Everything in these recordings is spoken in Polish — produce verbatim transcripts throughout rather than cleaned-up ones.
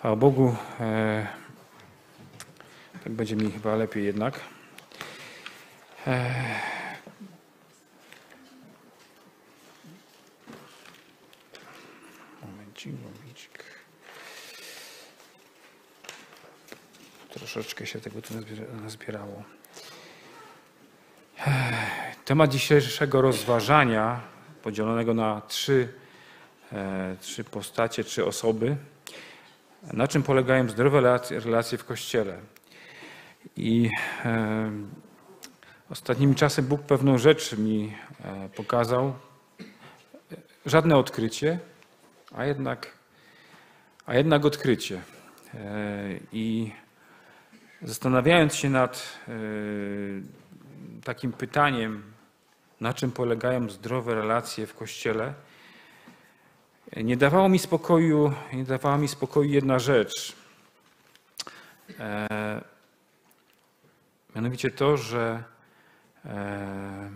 Chwała Bogu. E, tak będzie mi chyba lepiej jednak. E, momencik, momencik. Troszeczkę się tego tu nazbierało. E, temat dzisiejszego rozważania, podzielonego na trzy, e, trzy postacie, trzy osoby. Na czym polegają zdrowe relacje w Kościele? I e, ostatnimi czasy Bóg pewną rzecz mi e, pokazał. Żadne odkrycie, a jednak, a jednak odkrycie. E, I zastanawiając się nad e, takim pytaniem, na czym polegają zdrowe relacje w Kościele, nie dawało mi spokoju, nie dawała mi spokoju jedna rzecz. E, mianowicie to, że e,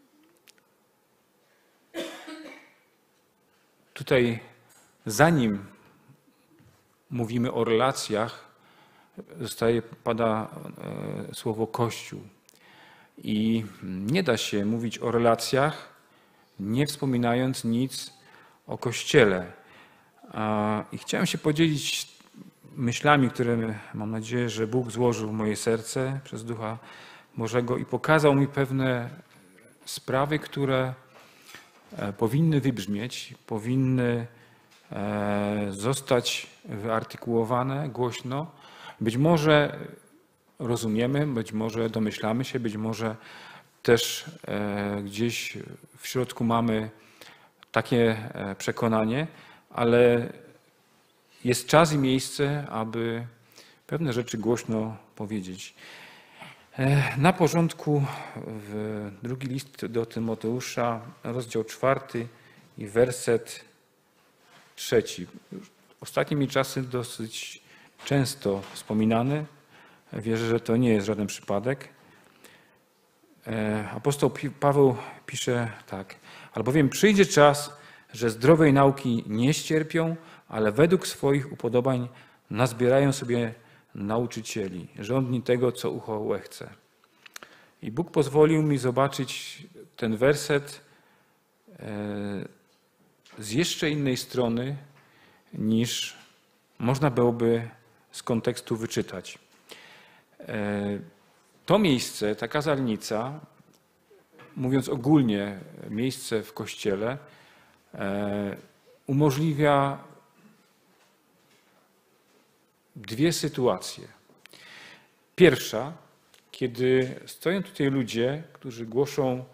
tutaj zanim mówimy o relacjach, zostaje, pada e, słowo Kościół. I nie da się mówić o relacjach, nie wspominając nic o Kościele. I chciałem się podzielić myślami, które mam nadzieję, że Bóg złożył w moje serce przez Ducha Bożego i pokazał mi pewne sprawy, które powinny wybrzmieć, powinny zostać wyartykułowane głośno. Być może rozumiemy, być może domyślamy się, być może też gdzieś w środku mamy takie przekonanie, ale jest czas i miejsce, aby pewne rzeczy głośno powiedzieć. Na porządku w drugi list do Tymoteusza, rozdział czwarty i werset trzeci. Ostatnimi czasy dosyć często wspominany. Wierzę, że to nie jest żaden przypadek. Apostoł Paweł pisze tak. Albowiem przyjdzie czas, że zdrowej nauki nie ścierpią, ale według swoich upodobań nazbierają sobie nauczycieli, żądni tego, co ucho łechce. I Bóg pozwolił mi zobaczyć ten werset z jeszcze innej strony, niż można byłoby z kontekstu wyczytać. To miejsce, ta kazalnica, mówiąc ogólnie, miejsce w Kościele, umożliwia dwie sytuacje. Pierwsza, kiedy stoją tutaj ludzie, którzy głoszą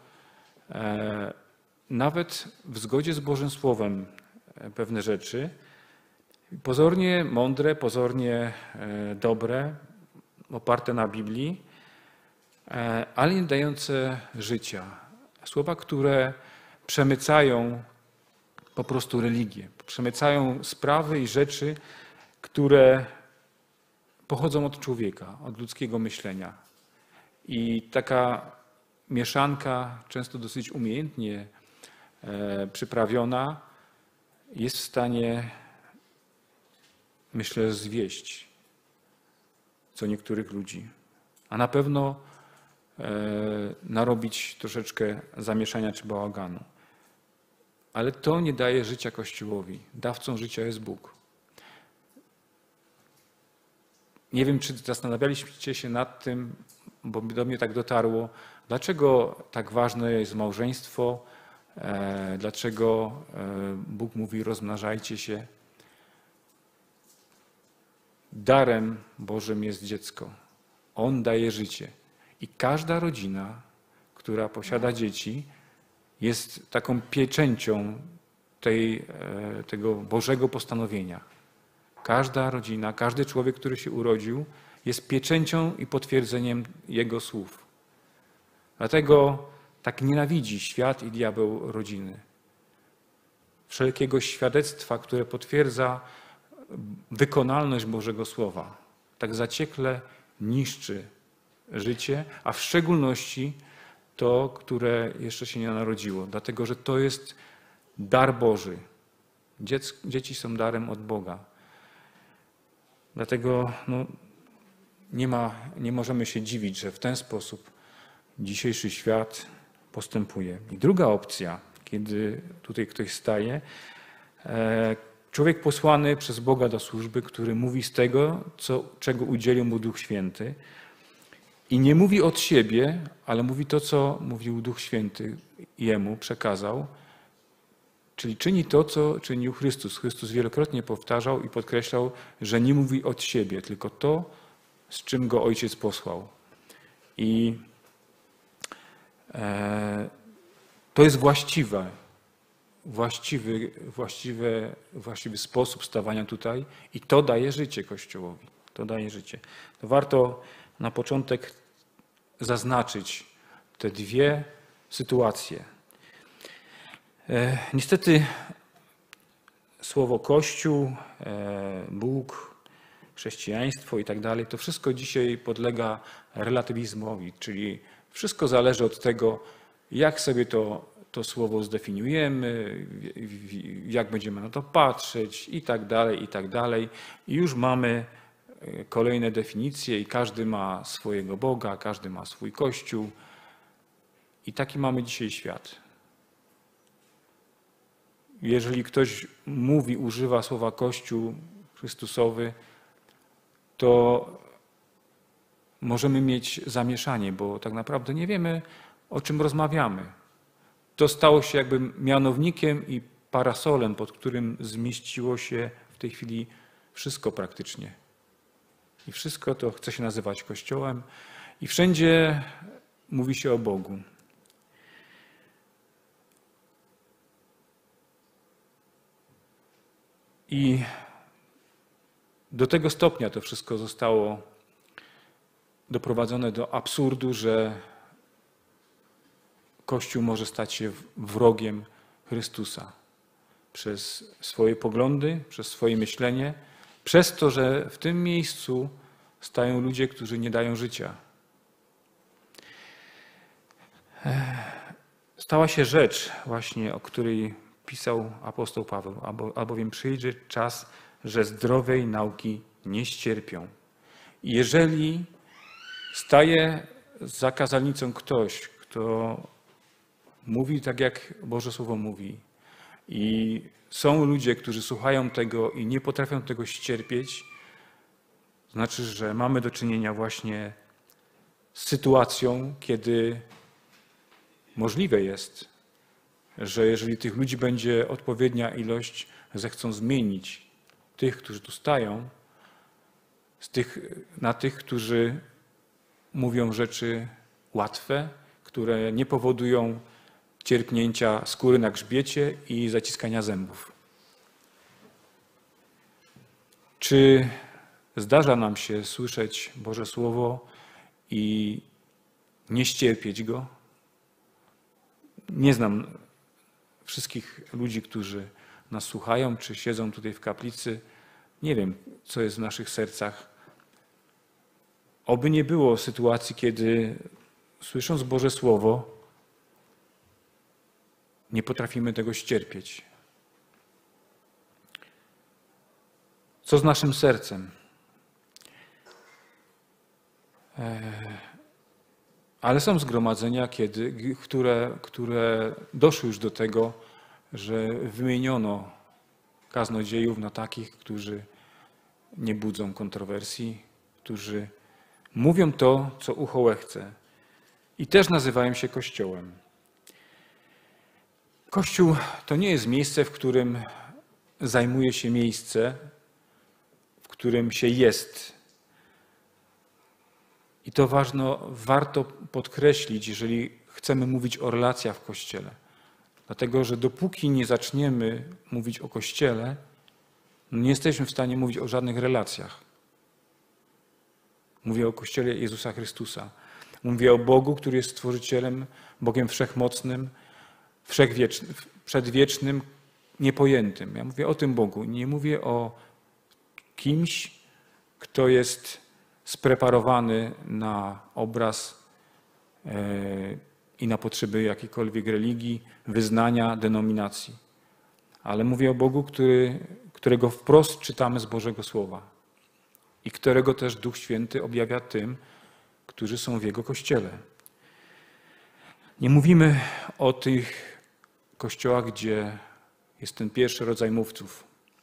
nawet w zgodzie z Bożym Słowem pewne rzeczy, pozornie mądre, pozornie dobre, oparte na Biblii, ale nie dające życia. Słowa, które przemycają po prostu religię, przemycają sprawy i rzeczy, które pochodzą od człowieka, od ludzkiego myślenia. I taka mieszanka, często dosyć umiejętnie przyprawiona, jest w stanie, myślę, zwieść co niektórych ludzi, a na pewno narobić troszeczkę zamieszania czy bałaganu. Ale to nie daje życia Kościołowi. Dawcą życia jest Bóg. Nie wiem, czy zastanawialiście się nad tym, bo do mnie tak dotarło, dlaczego tak ważne jest małżeństwo, dlaczego Bóg mówi rozmnażajcie się. Darem Bożym jest dziecko. On daje życie. I każda rodzina, która posiada dzieci, jest taką pieczęcią tej, tego Bożego postanowienia. Każda rodzina, każdy człowiek, który się urodził, jest pieczęcią i potwierdzeniem Jego słów. Dlatego tak nienawidzi świat i diabeł rodziny. Wszelkiego świadectwa, które potwierdza wykonalność Bożego Słowa. Tak zaciekle niszczy życie, a w szczególności to, które jeszcze się nie narodziło. Dlatego, że to jest dar Boży. Dzieci są darem od Boga. Dlatego no, nie, ma, nie możemy się dziwić, że w ten sposób dzisiejszy świat postępuje. I druga opcja, kiedy tutaj ktoś staje, człowiek posłany przez Boga do służby, który mówi z tego, co, czego udzielił mu Duch Święty i nie mówi od siebie, ale mówi to, co mówił Duch Święty jemu, przekazał, czyli czyni to, co czynił Chrystus. Chrystus wielokrotnie powtarzał i podkreślał, że nie mówi od siebie, tylko to, z czym go Ojciec posłał. I e, to jest właściwe. Właściwy, właściwy, właściwy sposób stawania tutaj i to daje życie Kościołowi. To daje życie. To warto na początek zaznaczyć te dwie sytuacje. E, niestety słowo Kościół, e, Bóg, chrześcijaństwo i tak dalej, to wszystko dzisiaj podlega relatywizmowi, czyli wszystko zależy od tego, jak sobie to to słowo zdefiniujemy, jak będziemy na to patrzeć i tak dalej, i tak dalej. I już mamy kolejne definicje i każdy ma swojego Boga, każdy ma swój Kościół. I taki mamy dzisiaj świat. Jeżeli ktoś mówi, używa słowa Kościół Chrystusowy, to możemy mieć zamieszanie, bo tak naprawdę nie wiemy, o czym rozmawiamy. To stało się jakby mianownikiem i parasolem, pod którym zmieściło się w tej chwili wszystko praktycznie. I wszystko to chce się nazywać Kościołem i wszędzie mówi się o Bogu. I do tego stopnia to wszystko zostało doprowadzone do absurdu, że Kościół może stać się wrogiem Chrystusa przez swoje poglądy, przez swoje myślenie, przez to, że w tym miejscu stają ludzie, którzy nie dają życia. Stała się rzecz właśnie, o której pisał apostoł Paweł, albowiem przyjdzie czas, że zdrowej nauki nie ścierpią. I jeżeli staje za kazalnicą ktoś, kto mówi tak, jak Boże Słowo mówi, i są ludzie, którzy słuchają tego i nie potrafią tego ścierpieć, znaczy, że mamy do czynienia właśnie z sytuacją, kiedy możliwe jest, że jeżeli tych ludzi będzie odpowiednia ilość, zechcą zmienić tych, którzy tu stają, z tych, na tych, którzy mówią rzeczy łatwe, które nie powodują cierpnięcia skóry na grzbiecie i zaciskania zębów. Czy zdarza nam się słyszeć Boże Słowo i nie ścierpieć go? Nie znam wszystkich ludzi, którzy nas słuchają, czy siedzą tutaj w kaplicy. Nie wiem, co jest w naszych sercach. Oby nie było sytuacji, kiedy słysząc Boże Słowo, nie potrafimy tego ścierpieć. Co z naszym sercem? Ale są zgromadzenia, kiedy, które, które doszły już do tego, że wymieniono kaznodziejów na takich, którzy nie budzą kontrowersji, którzy mówią to, co ucho łechce i też nazywają się Kościołem. Kościół to nie jest miejsce, w którym zajmuje się miejsce, w którym się jest. I to ważno, warto podkreślić, jeżeli chcemy mówić o relacjach w Kościele. Dlatego, że dopóki nie zaczniemy mówić o Kościele, nie jesteśmy w stanie mówić o żadnych relacjach. Mówię o Kościele Jezusa Chrystusa. Mówię o Bogu, który jest Stworzycielem, Bogiem Wszechmocnym, wszechwiecznym, przedwiecznym, niepojętym. Ja mówię o tym Bogu. Nie mówię o kimś, kto jest spreparowany na obraz i na potrzeby jakiejkolwiek religii, wyznania, denominacji. Ale mówię o Bogu, który, którego wprost czytamy z Bożego Słowa. i którego też Duch Święty objawia tym, którzy są w Jego Kościele. Nie mówimy o tych kościołach, gdzie jest ten pierwszy rodzaj mówców.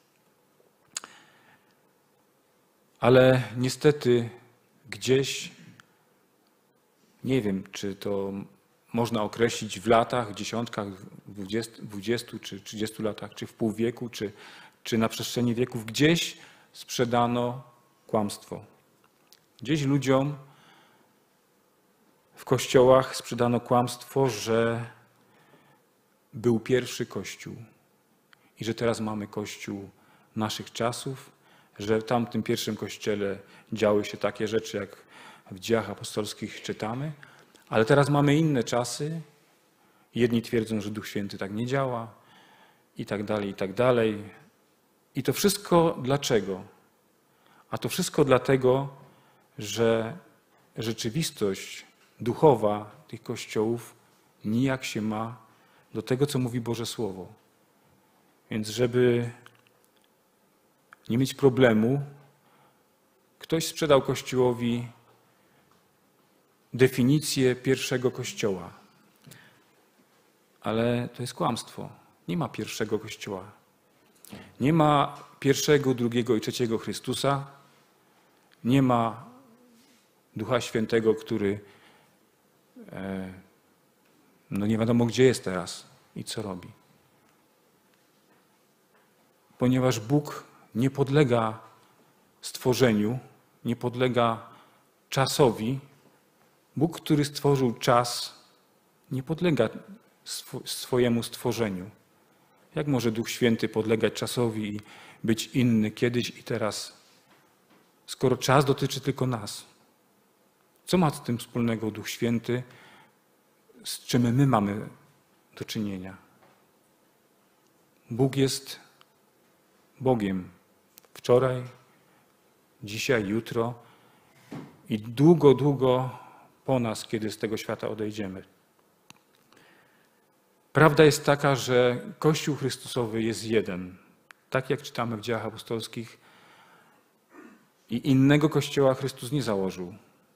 Ale niestety gdzieś, nie wiem, czy to można określić w latach, w dziesiątkach, dwudziestu czy trzydziestu latach, czy w pół wieku, czy, czy na przestrzeni wieków, gdzieś sprzedano kłamstwo. Gdzieś ludziom w kościołach sprzedano kłamstwo, że był pierwszy Kościół i że teraz mamy Kościół naszych czasów, że w tamtym pierwszym Kościele działy się takie rzeczy, jak w Dziejach Apostolskich czytamy, ale teraz mamy inne czasy. Jedni twierdzą, że Duch Święty tak nie działa i tak dalej, i tak dalej. I to wszystko dlaczego? A to wszystko dlatego, że rzeczywistość duchowa tych kościołów nijak się ma do tego, co mówi Boże Słowo. Więc żeby nie mieć problemu, ktoś sprzedał Kościołowi definicję pierwszego Kościoła. Ale to jest kłamstwo. Nie ma pierwszego Kościoła. Nie ma pierwszego, drugiego i trzeciego Chrystusa. Nie ma Ducha Świętego, który no nie wiadomo gdzie jest teraz i co robi. Ponieważ Bóg nie podlega stworzeniu, nie podlega czasowi. Bóg, który stworzył czas, nie podlega swojemu stworzeniu. Jak może Duch Święty podlegać czasowi i być inny kiedyś i teraz, skoro czas dotyczy tylko nas? Co ma z tym wspólnego Duch Święty, z czym my mamy do czynienia? Bóg jest Bogiem wczoraj, dzisiaj, jutro i długo, długo po nas, kiedy z tego świata odejdziemy. Prawda jest taka, że Kościół Chrystusowy jest jeden. Tak jak czytamy w Dziejach Apostolskich, i innego Kościoła Chrystus nie założył.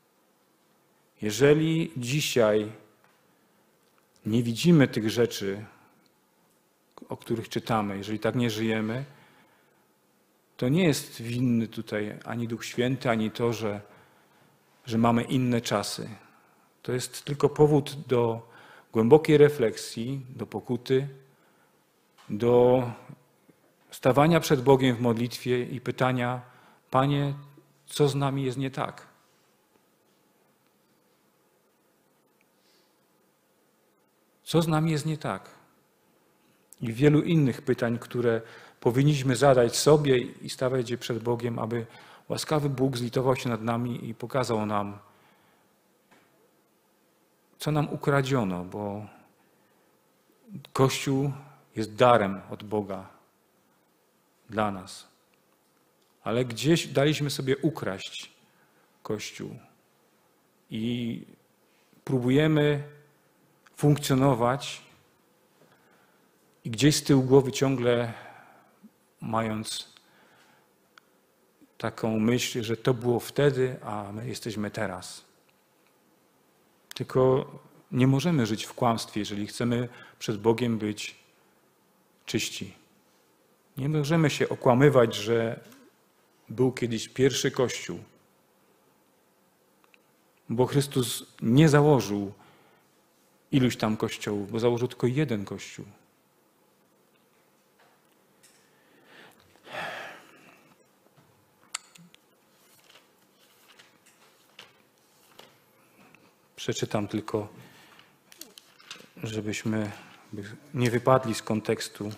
Jeżeli dzisiaj nie widzimy tych rzeczy, o których czytamy, jeżeli tak nie żyjemy, to nie jest winny tutaj ani Duch Święty, ani to, że, że mamy inne czasy. To jest tylko powód do głębokiej refleksji, do pokuty, do stawania przed Bogiem w modlitwie i pytania: Panie, co z nami jest nie tak? Co z nami jest nie tak? I wielu innych pytań, które powinniśmy zadać sobie i stawiać je przed Bogiem, aby łaskawy Bóg zlitował się nad nami i pokazał nam, co nam ukradziono, bo Kościół jest darem od Boga dla nas. Ale gdzieś daliśmy sobie ukraść Kościół i próbujemy funkcjonować i gdzieś z tyłu głowy ciągle mając taką myśl, że to było wtedy, a my jesteśmy teraz. Tylko nie możemy żyć w kłamstwie, jeżeli chcemy przed Bogiem być czyści. Nie możemy się okłamywać, że był kiedyś pierwszy Kościół, bo Chrystus nie założył iluś tam kościołów, bo założył tylko jeden Kościół. Przeczytam tylko, żebyśmy nie wypadli z kontekstu.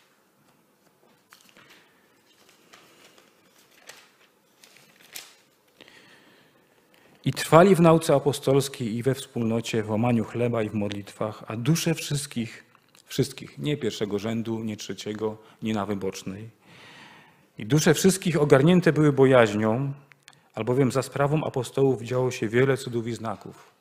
I trwali w nauce apostolskiej i we wspólnocie, w łamaniu chleba i w modlitwach, a dusze wszystkich, wszystkich, nie pierwszego rzędu, nie trzeciego, nie na wybocznej. I dusze wszystkich ogarnięte były bojaźnią, albowiem za sprawą apostołów działo się wiele cudów i znaków.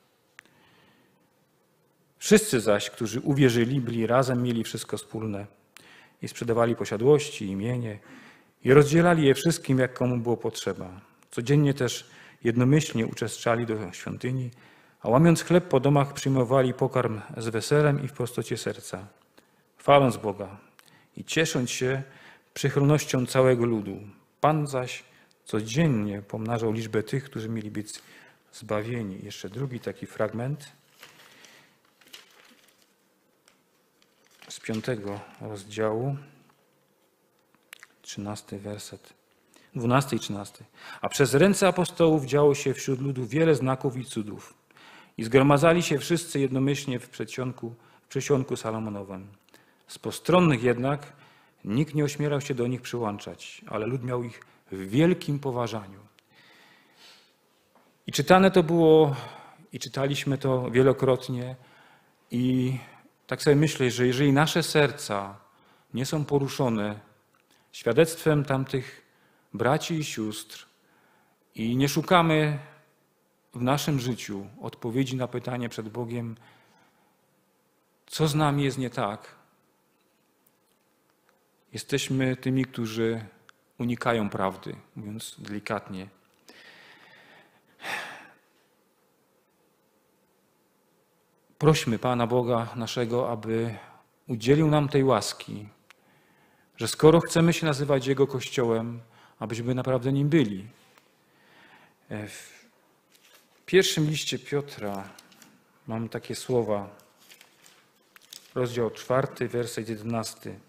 Wszyscy zaś, którzy uwierzyli, byli razem, mieli wszystko wspólne i sprzedawali posiadłości, imienie i rozdzielali je wszystkim, jak komu było potrzeba. Codziennie też jednomyślnie uczęszczali do świątyni, a łamiąc chleb po domach przyjmowali pokarm z weselem i w prostocie serca, chwaląc Boga i ciesząc się przychylnością całego ludu. Pan zaś codziennie pomnażał liczbę tych, którzy mieli być zbawieni. Jeszcze drugi taki fragment z piątego rozdziału, trzynasty werset, dwunasty i trzynasty. A przez ręce apostołów działo się wśród ludu wiele znaków i cudów. I zgromadzali się wszyscy jednomyślnie w przedsionku, w przysionku Salomonowym. Z postronnych jednak nikt nie ośmielał się do nich przyłączać, ale lud miał ich w wielkim poważaniu. I czytane to było, i czytaliśmy to wielokrotnie, i tak sobie myślę, że jeżeli nasze serca nie są poruszone świadectwem tamtych braci i sióstr i nie szukamy w naszym życiu odpowiedzi na pytanie przed Bogiem, co z nami jest nie tak, jesteśmy tymi, którzy unikają prawdy, mówiąc delikatnie. Prośmy Pana Boga naszego, aby udzielił nam tej łaski, że skoro chcemy się nazywać Jego Kościołem, abyśmy naprawdę nim byli. W pierwszym liście Piotra mam takie słowa, rozdział czwarty, werset jedenasty.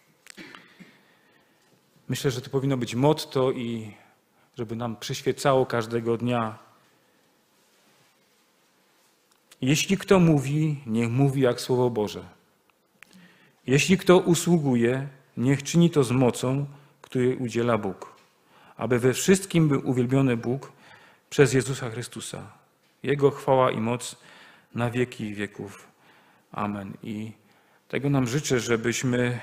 Myślę, że to powinno być motto i żeby nam przyświecało każdego dnia. Jeśli kto mówi, niech mówi jak Słowo Boże. Jeśli kto usługuje, niech czyni to z mocą, której udziela Bóg, aby we wszystkim był uwielbiony Bóg przez Jezusa Chrystusa. Jego chwała i moc na wieki wieków. Amen. I tego nam życzę, żebyśmy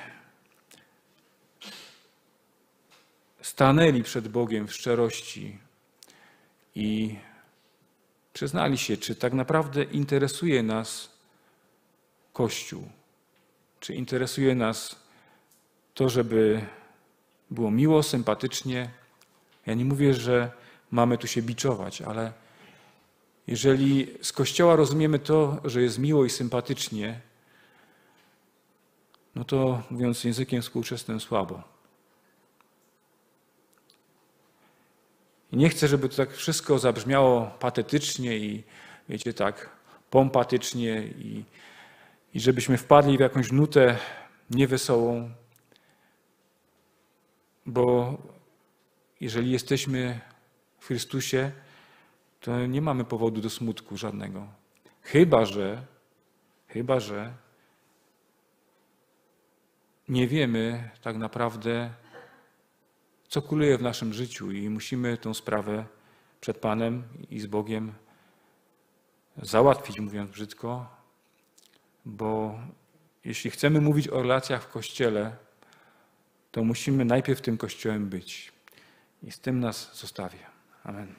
stanęli przed Bogiem w szczerości i przyznali się, czy tak naprawdę interesuje nas Kościół, czy interesuje nas to, żeby było miło, sympatycznie. Ja nie mówię, że mamy tu się biczować, ale jeżeli z Kościoła rozumiemy to, że jest miło i sympatycznie, no to mówiąc językiem współczesnym słabo. I nie chcę, żeby to tak wszystko zabrzmiało patetycznie i wiecie tak, pompatycznie i, i żebyśmy wpadli w jakąś nutę niewesołą, bo jeżeli jesteśmy w Chrystusie, to nie mamy powodu do smutku żadnego. Chyba, że, chyba, że nie wiemy tak naprawdę, co kuluje w naszym życiu i musimy tę sprawę przed Panem i z Bogiem załatwić, mówiąc brzydko, bo jeśli chcemy mówić o relacjach w Kościele, to musimy najpierw tym Kościołem być. I z tym nas zostawię. Amen.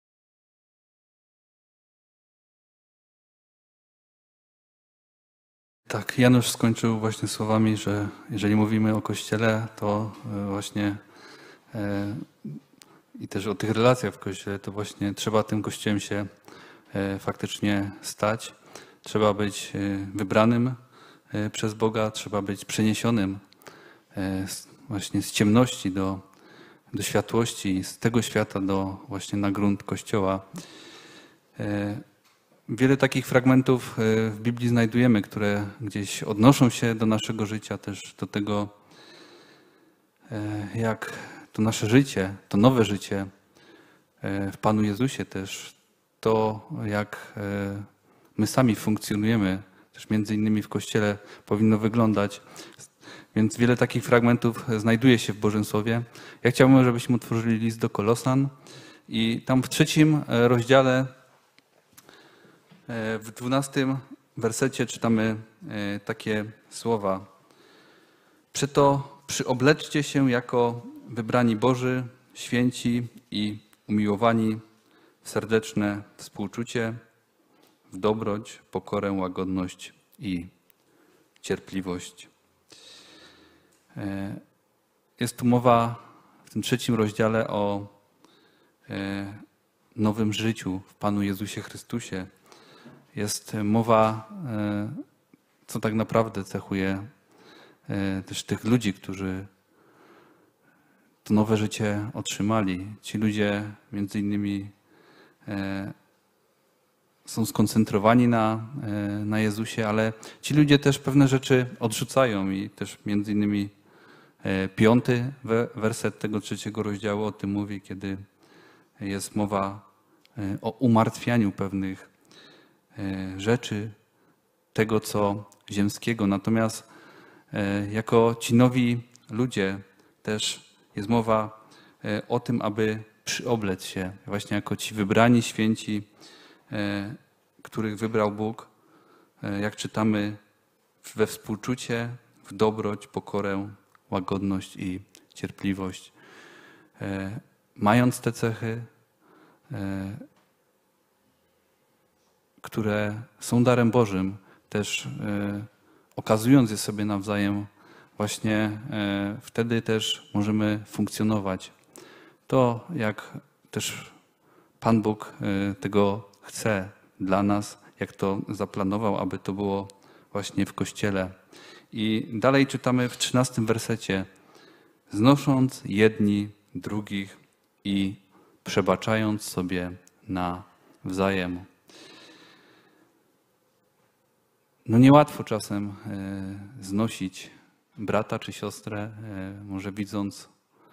Tak, Janusz skończył właśnie słowami, że jeżeli mówimy o Kościele, to właśnie e, i też o tych relacjach w Kościele, to właśnie trzeba tym Kościołem się e, faktycznie stać. Trzeba być e, wybranym e, przez Boga, trzeba być przeniesionym e, z, właśnie z ciemności do, do światłości, z tego świata do właśnie na grunt Kościoła. E, Wiele takich fragmentów w Biblii znajdujemy, które gdzieś odnoszą się do naszego życia, też do tego, jak to nasze życie, to nowe życie w Panu Jezusie też, to jak my sami funkcjonujemy, też między innymi w Kościele powinno wyglądać. Więc wiele takich fragmentów znajduje się w Bożym Słowie. Ja chciałbym, żebyśmy otworzyli list do Kolosan i tam w trzecim rozdziale w dwunastym wersecie czytamy takie słowa. Przeto przyobleczcie się jako wybrani Boży, święci i umiłowani w serdeczne współczucie, w dobroć, pokorę, łagodność i cierpliwość. Jest tu mowa w tym trzecim rozdziale o nowym życiu w Panu Jezusie Chrystusie. Jest mowa, co tak naprawdę cechuje też tych ludzi, którzy to nowe życie otrzymali. Ci ludzie między innymi są skoncentrowani na, na Jezusie, ale ci ludzie też pewne rzeczy odrzucają i też między innymi piąty werset tego trzeciego rozdziału o tym mówi, kiedy jest mowa o umartwianiu pewnych rzeczy, tego co ziemskiego. Natomiast jako ci nowi ludzie też jest mowa o tym, aby przyoblec się właśnie jako ci wybrani święci, których wybrał Bóg, jak czytamy, we współczucie, w dobroć, pokorę, łagodność i cierpliwość. Mając te cechy, które są darem Bożym, też okazując je sobie nawzajem, właśnie wtedy też możemy funkcjonować. To, jak też Pan Bóg tego chce dla nas, jak to zaplanował, aby to było właśnie w Kościele. I dalej czytamy w trzynastym wersecie. Znosząc jedni drugich i przebaczając sobie nawzajem. No niełatwo czasem znosić brata czy siostrę, może widząc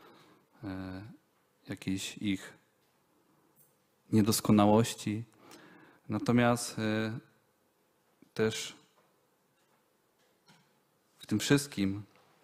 jakieś ich niedoskonałości. Natomiast też w tym wszystkim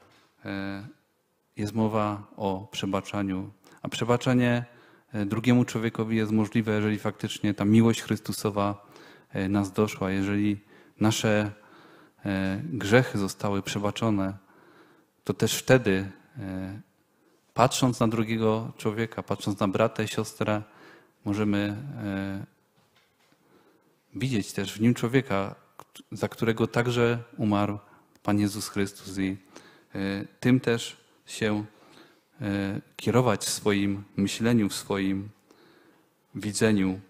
jest mowa o przebaczaniu. A przebaczenie drugiemu człowiekowi jest możliwe, jeżeli faktycznie ta miłość Chrystusowa nas doszła, jeżeli nasze grzechy zostały przebaczone, to też wtedy, patrząc na drugiego człowieka, patrząc na brata i siostrę, możemy widzieć też w nim człowieka, za którego także umarł Pan Jezus Chrystus i tym też się kierować w swoim myśleniu, w swoim widzeniu.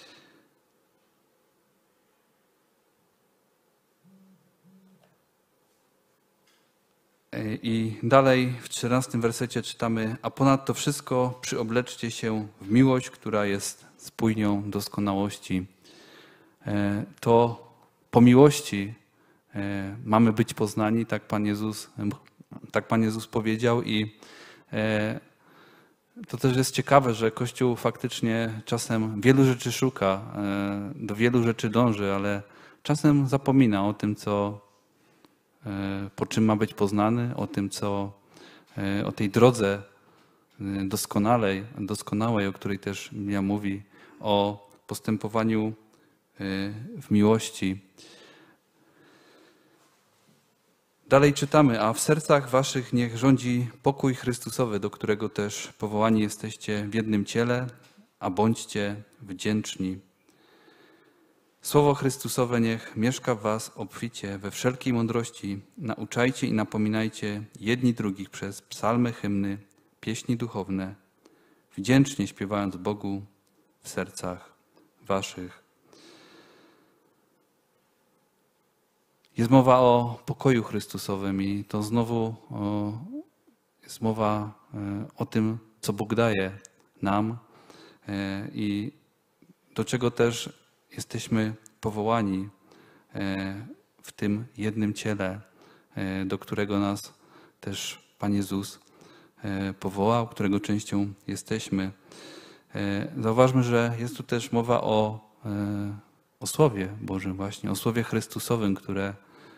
I dalej w czternastym wersecie czytamy: a ponadto wszystko przyobleczcie się w miłość, która jest spójnią doskonałości. To po miłości mamy być poznani, tak Pan Jezus, tak Pan Jezus powiedział i to też jest ciekawe, że Kościół faktycznie czasem wielu rzeczy szuka, do wielu rzeczy dąży, ale czasem zapomina o tym, co, po czym ma być poznany, o tym, co, o tej drodze doskonalej, doskonałej, o której też Biblia mówi, o postępowaniu w miłości. Dalej czytamy, a w sercach waszych niech rządzi pokój Chrystusowy, do którego też powołani jesteście w jednym ciele, a bądźcie wdzięczni. Słowo Chrystusowe niech mieszka w was obficie we wszelkiej mądrości. Nauczajcie i napominajcie jedni drugich przez psalmy, hymny, pieśni duchowne, wdzięcznie śpiewając Bogu w sercach waszych. Jest mowa o pokoju Chrystusowym i to znowu o, jest mowa o tym, co Bóg daje nam i do czego też jesteśmy powołani w tym jednym ciele, do którego nas też Pan Jezus powołał, którego częścią jesteśmy. Zauważmy, że jest tu też mowa o o Słowie Bożym właśnie, o Słowie Chrystusowym, które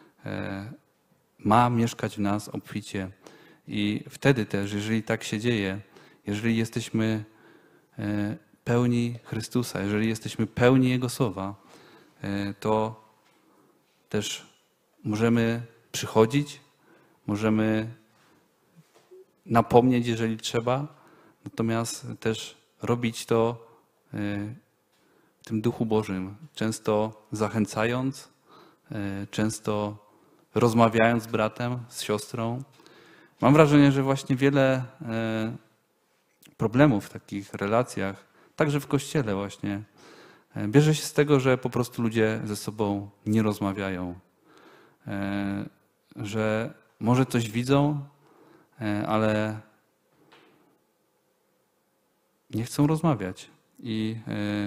ma mieszkać w nas obficie. I wtedy też, jeżeli tak się dzieje, jeżeli jesteśmy pełni Chrystusa, jeżeli jesteśmy pełni Jego Słowa, to też możemy przychodzić, możemy napomnieć, jeżeli trzeba, natomiast też robić to w tym Duchu Bożym, często zachęcając, często rozmawiając z bratem, z siostrą. Mam wrażenie, że właśnie wiele problemów w takich relacjach także w Kościele właśnie, bierze się z tego, że po prostu ludzie ze sobą nie rozmawiają. Że może coś widzą, ale nie chcą rozmawiać. I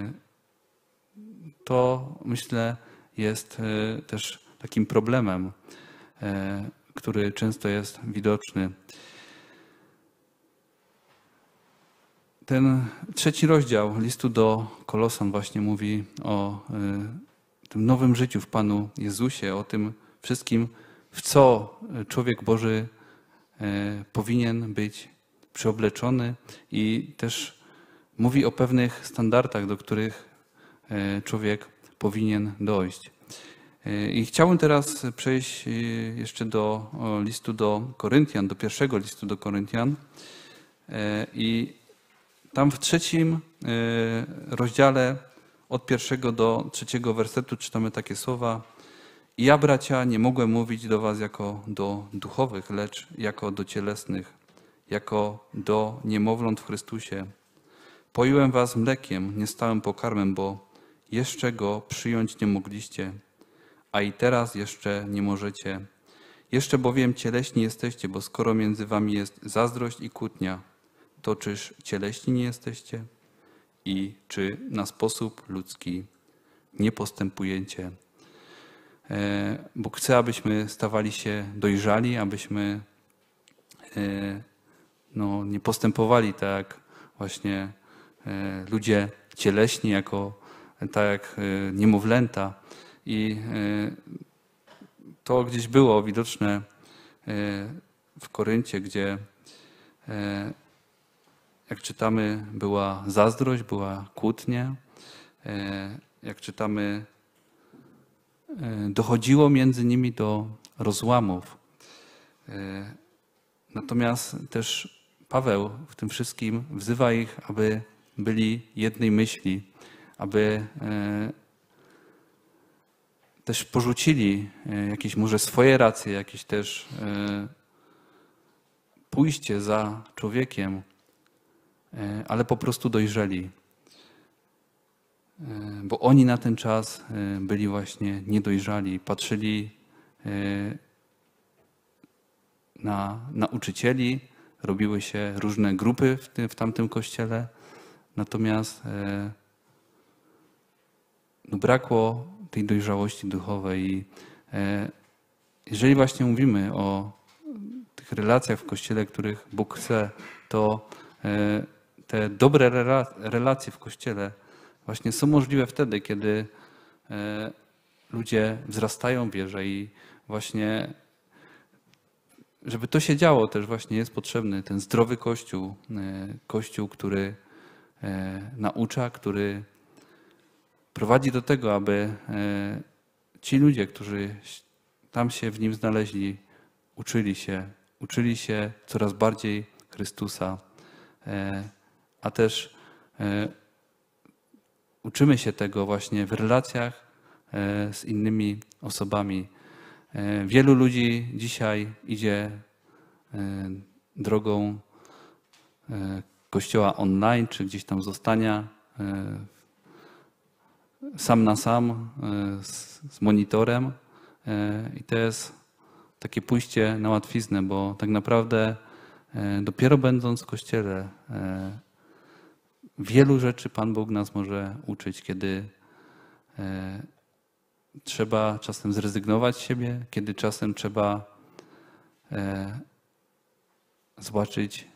to, myślę, jest też takim problemem, który często jest widoczny. Ten trzeci rozdział listu do Kolosan właśnie mówi o tym nowym życiu w Panu Jezusie, o tym wszystkim, w co człowiek Boży powinien być przyobleczony, i też mówi o pewnych standardach, do których człowiek powinien dojść. I chciałbym teraz przejść jeszcze do listu do Koryntian, do pierwszego listu do Koryntian. I tam w trzecim rozdziale od pierwszego do trzeciego wersetu czytamy takie słowa: I ja, bracia, nie mogłem mówić do was jako do duchowych, lecz jako do cielesnych, jako do niemowląt w Chrystusie. Poiłem was mlekiem, nie stałym pokarmem, bo jeszcze go przyjąć nie mogliście, a i teraz jeszcze nie możecie. Jeszcze bowiem cieleśni jesteście, bo skoro między wami jest zazdrość i kłótnia, to czyż cieleśni nie jesteście? I czy na sposób ludzki nie postępujecie? Bóg chce, abyśmy stawali się dojrzali, abyśmy no, nie postępowali tak jak właśnie ludzie cieleśni, jako tak jak niemowlęta. I to gdzieś było widoczne w Koryncie, gdzie, jak czytamy, była zazdrość, była kłótnia. Jak czytamy, dochodziło między nimi do rozłamów. Natomiast też Paweł w tym wszystkim wzywa ich, aby byli jednej myśli, aby też porzucili jakieś może swoje racje, jakieś też pójście za człowiekiem, ale po prostu dojrzeli. Bo oni na ten czas byli właśnie niedojrzali, patrzyli na nauczycieli, robiły się różne grupy w, tym, w tamtym kościele, natomiast no, brakło tej dojrzałości duchowej. I jeżeli właśnie mówimy o tych relacjach w kościele, których Bóg chce, to te dobre relacje w kościele właśnie są możliwe wtedy, kiedy ludzie wzrastają w wierze, i właśnie żeby to się działo, też właśnie jest potrzebny ten zdrowy Kościół, Kościół, który naucza, który prowadzi do tego, aby ci ludzie, którzy tam się w nim znaleźli, uczyli się, uczyli się coraz bardziej Chrystusa, a też uczymy się tego właśnie w relacjach z innymi osobami. Wielu ludzi dzisiaj idzie drogą kościoła online, czy gdzieś tam zostania sam na sam z, z monitorem, i to jest takie pójście na łatwiznę, bo tak naprawdę dopiero będąc w kościele wielu rzeczy Pan Bóg nas może uczyć, kiedy trzeba czasem zrezygnować z siebie, kiedy czasem trzeba zobaczyć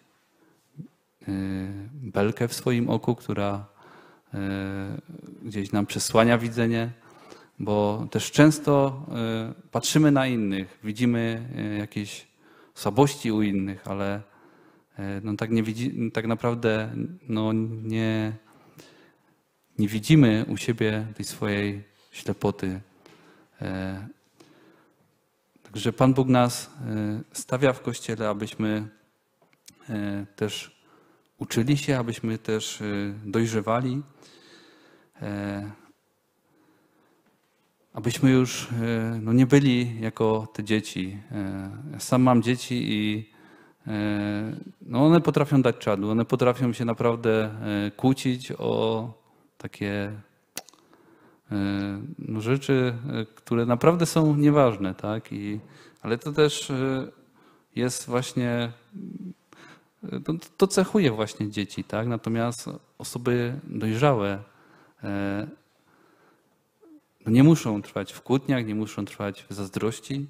belkę w swoim oku, która gdzieś nam przesłania widzenie, bo też często patrzymy na innych, widzimy jakieś słabości u innych, ale no tak, nie widzi, tak naprawdę no nie, nie widzimy u siebie tej swojej ślepoty. Także Pan Bóg nas stawia w Kościele, abyśmy też uczyli się, abyśmy też dojrzewali, abyśmy już no, nie byli jako te dzieci. Ja sam mam dzieci i no one potrafią dać czadu, one potrafią się naprawdę kłócić o takie no, rzeczy, które naprawdę są nieważne, tak? I, ale to też jest właśnie, to, to cechuje właśnie dzieci, tak? Natomiast osoby dojrzałe no nie muszą trwać w kłótniach, nie muszą trwać w zazdrości,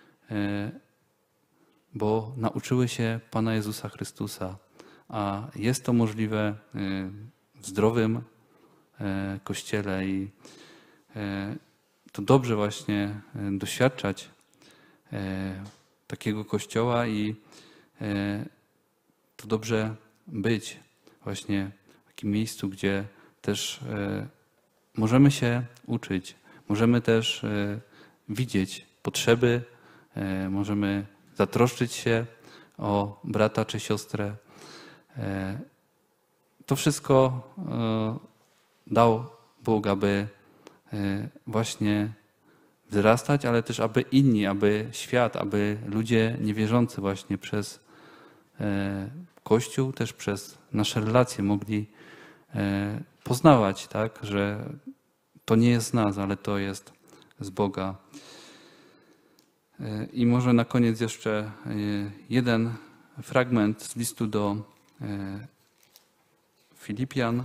bo nauczyły się Pana Jezusa Chrystusa, a jest to możliwe w zdrowym Kościele i to dobrze właśnie doświadczać takiego Kościoła i to dobrze być właśnie w takim miejscu, gdzie też możemy się uczyć, możemy też widzieć potrzeby, możemy zatroszczyć się o brata czy siostrę. To wszystko dał Bóg, aby właśnie wzrastać, ale też aby inni, aby świat, aby ludzie niewierzący właśnie przez Kościół, też przez nasze relacje mogli poznawać, tak, że to nie jest z nas, ale to jest z Boga. I może na koniec jeszcze jeden fragment z listu do Filipian.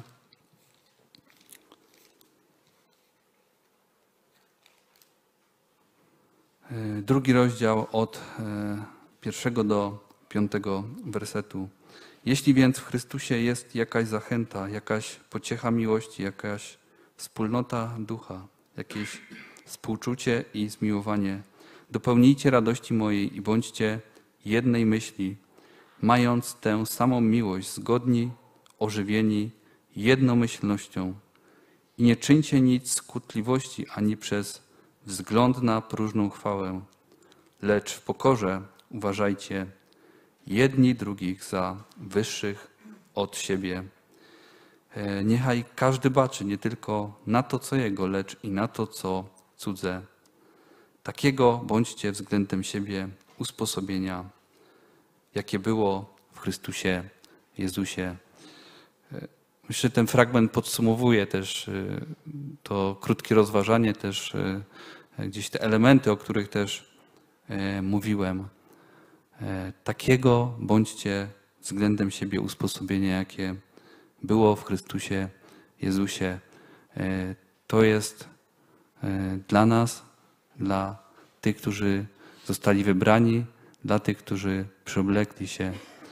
Drugi rozdział od pierwszego do piątego wersetu. Jeśli więc w Chrystusie jest jakaś zachęta, jakaś pociecha miłości, jakaś wspólnota ducha, jakieś współczucie i zmiłowanie, dopełnijcie radości mojej i bądźcie jednej myśli, mając tę samą miłość, zgodni, ożywieni jednomyślnością. I nie czyńcie nic z kłótliwości ani przez wzgląd na próżną chwałę, lecz w pokorze uważajcie jedni drugich za wyższych od siebie. Niechaj każdy baczy nie tylko na to, co jego, lecz i na to, co cudze. Takiego bądźcie względem siebie usposobienia, jakie było w Chrystusie Jezusie. Myślę, że ten fragment podsumowuje też to krótkie rozważanie, też gdzieś te elementy, o których też mówiłem. Takiego bądźcie względem siebie usposobienia, jakie było w Chrystusie Jezusie. To jest dla nas, dla tych, którzy zostali wybrani, dla tych, którzy przyoblekli się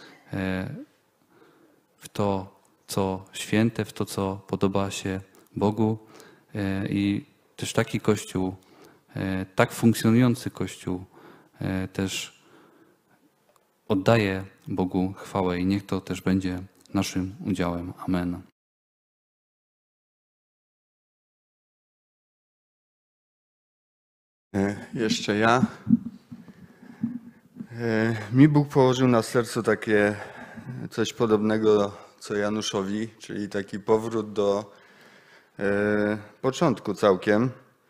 w to, co święte, w to, co podoba się Bogu. I też taki Kościół, tak funkcjonujący Kościół też oddaje Bogu chwałę i niech to też będzie naszym udziałem. Amen. Jeszcze ja. Mi Bóg położył na sercu takie coś podobnego co Januszowi, czyli taki powrót do początku całkiem.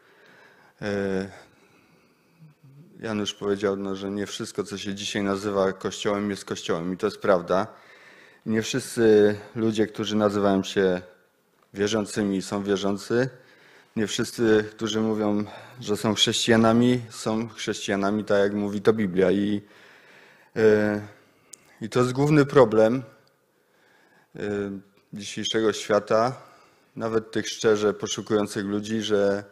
Janusz powiedział, no, że nie wszystko, co się dzisiaj nazywa Kościołem, jest Kościołem. I to jest prawda. Nie wszyscy ludzie, którzy nazywają się wierzącymi, są wierzący. Nie wszyscy, którzy mówią, że są chrześcijanami, są chrześcijanami, tak jak mówi to Biblia. I, i to jest główny problem dzisiejszego świata, nawet tych szczerze poszukujących ludzi, że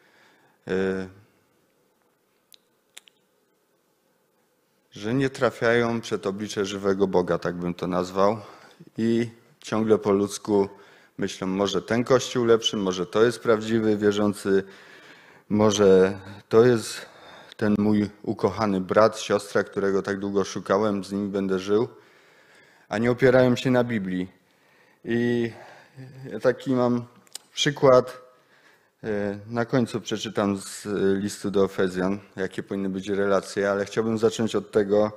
że nie trafiają przed oblicze żywego Boga, tak bym to nazwał. I ciągle po ludzku myślą, może ten Kościół lepszy, może to jest prawdziwy wierzący, może to jest ten mój ukochany brat, siostra, którego tak długo szukałem, z nim będę żył, a nie opierają się na Biblii. I ja taki mam przykład, na końcu przeczytam z listu do Efezjan, jakie powinny być relacje, ale chciałbym zacząć od tego,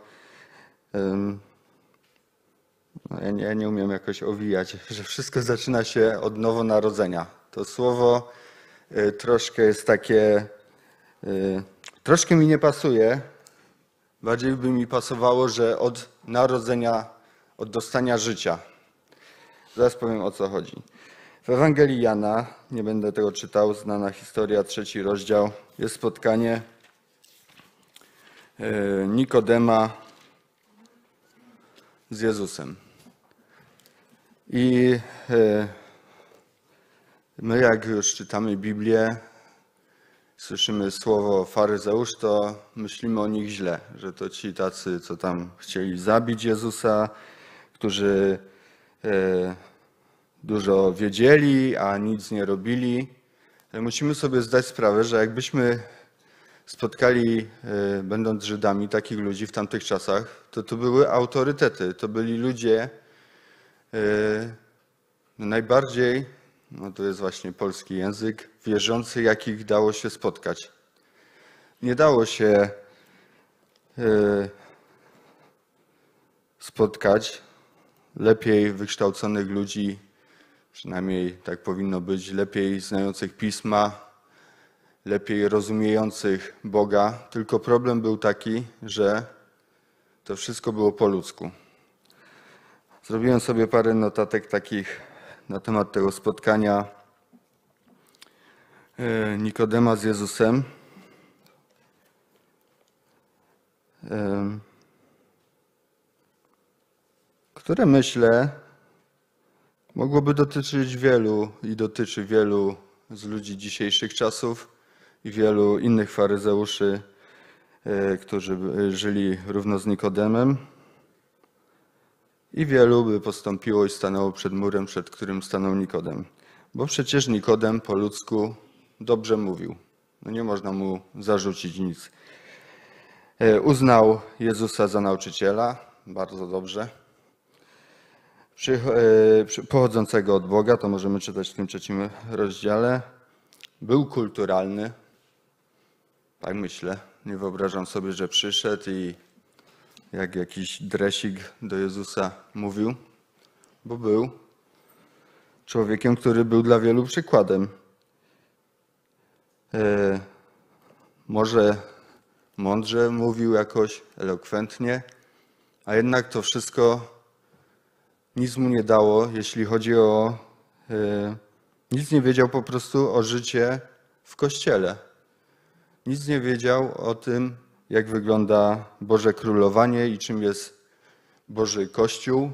no ja, nie, ja nie umiem jakoś owijać, że wszystko zaczyna się od nowonarodzenia. To słowo troszkę jest takie, troszkę mi nie pasuje, Bardziej by mi pasowało, że od narodzenia, od dostania życia. Zaraz powiem, o co chodzi. W Ewangelii Jana, nie będę tego czytał, znana historia, trzeci rozdział, jest spotkanie Nikodema z Jezusem. I my, jak już czytamy Biblię, słyszymy słowo faryzeusz, to myślimy o nich źle, że to ci tacy, co tam chcieli zabić Jezusa, którzy dużo wiedzieli, a nic nie robili. Ale musimy sobie zdać sprawę, że jakbyśmy spotkali, będąc Żydami, takich ludzi w tamtych czasach, to to były autorytety, to byli ludzie najbardziej, no to jest właśnie polski język, wierzący, jakich dało się spotkać. Nie dało się spotkać lepiej wykształconych ludzi, przynajmniej tak powinno być, lepiej znających Pisma, lepiej rozumiejących Boga. Tylko problem był taki, że to wszystko było po ludzku. Zrobiłem sobie parę notatek takich na temat tego spotkania Nikodema z Jezusem. Które myślę mogłoby dotyczyć wielu i dotyczy wielu z ludzi dzisiejszych czasów i wielu innych faryzeuszy, którzy żyli równo z Nikodemem. I wielu by postąpiło i stanęło przed murem, przed którym stanął Nikodem. Bo przecież Nikodem po ludzku dobrze mówił. No nie można mu zarzucić nic. Uznał Jezusa za nauczyciela, bardzo dobrze. Pochodzącego od Boga, to możemy czytać w tym trzecim rozdziale. Był kulturalny, tak myślę. Nie wyobrażam sobie, że przyszedł i jak jakiś dresik do Jezusa mówił, bo był człowiekiem, który był dla wielu przykładem. E, może mądrze mówił jakoś, elokwentnie, a jednak to wszystko nic mu nie dało, jeśli chodzi o... E, nic nie wiedział po prostu o życie w Kościele. Nic nie wiedział o tym, jak wygląda Boże Królowanie i czym jest Boży Kościół,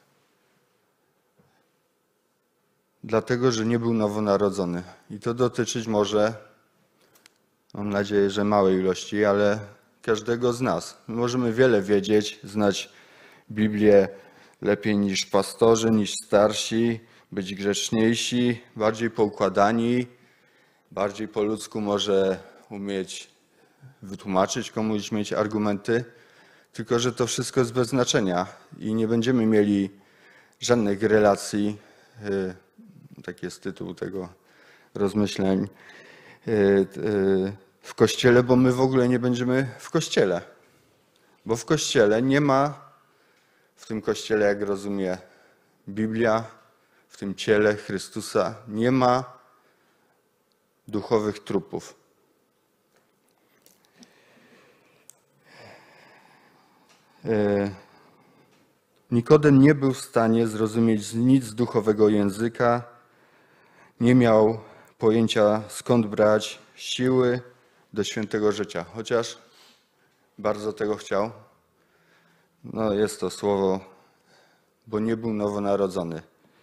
dlatego że nie był nowonarodzony. I to dotyczyć może, mam nadzieję, że małej ilości, ale każdego z nas. My możemy wiele wiedzieć, znać Biblię lepiej niż pastorzy, niż starsi, być grzeczniejsi, bardziej poukładani, bardziej po ludzku może umieć wytłumaczyć komuś, mieć argumenty, tylko że to wszystko jest bez znaczenia i nie będziemy mieli żadnych relacji, taki jest tytuł tego rozmyśleń, w Kościele, bo my w ogóle nie będziemy w Kościele. Bo w Kościele nie ma, w tym Kościele, jak rozumie Biblia, w tym ciele Chrystusa, nie ma duchowych trupów. Nikodem nie był w stanie zrozumieć nic z duchowego języka, nie miał pojęcia, skąd brać siły do świętego życia, chociaż bardzo tego chciał. No jest to słowo, bo nie był nowonarodzony.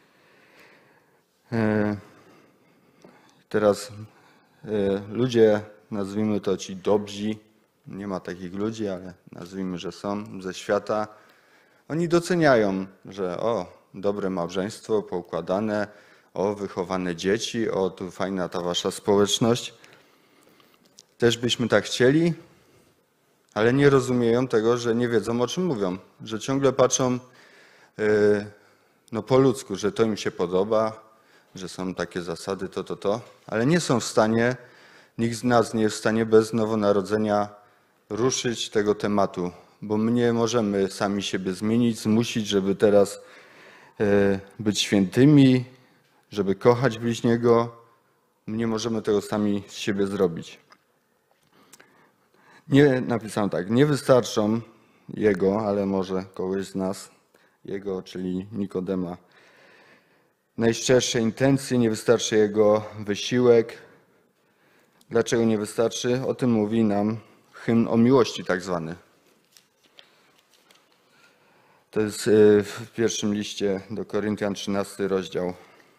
Teraz ludzie, nazwijmy to ci dobrzy, nie ma takich ludzi, ale nazwijmy, że są ze świata. Oni doceniają, że o, dobre małżeństwo, poukładane, o, wychowane dzieci, o, tu fajna ta wasza społeczność. Też byśmy tak chcieli, ale nie rozumieją tego, że nie wiedzą, o czym mówią. Że ciągle patrzą yy, no, po ludzku, że to im się podoba, że są takie zasady, to, to, to, ale nie są w stanie, nikt z nas nie jest w stanie bez nowonarodzenia ruszyć tego tematu, bo my nie możemy sami siebie zmienić, zmusić, żeby teraz być świętymi, żeby kochać bliźniego. My nie możemy tego sami z siebie zrobić. Nie, napisano tak, nie wystarczą jego, ale może kogoś z nas, jego, czyli Nikodema, najszczersze intencje, nie wystarczy jego wysiłek. Dlaczego nie wystarczy? O tym mówi nam hymn o miłości tak zwany. To jest w pierwszym liście do Koryntian, trzynasty rozdział.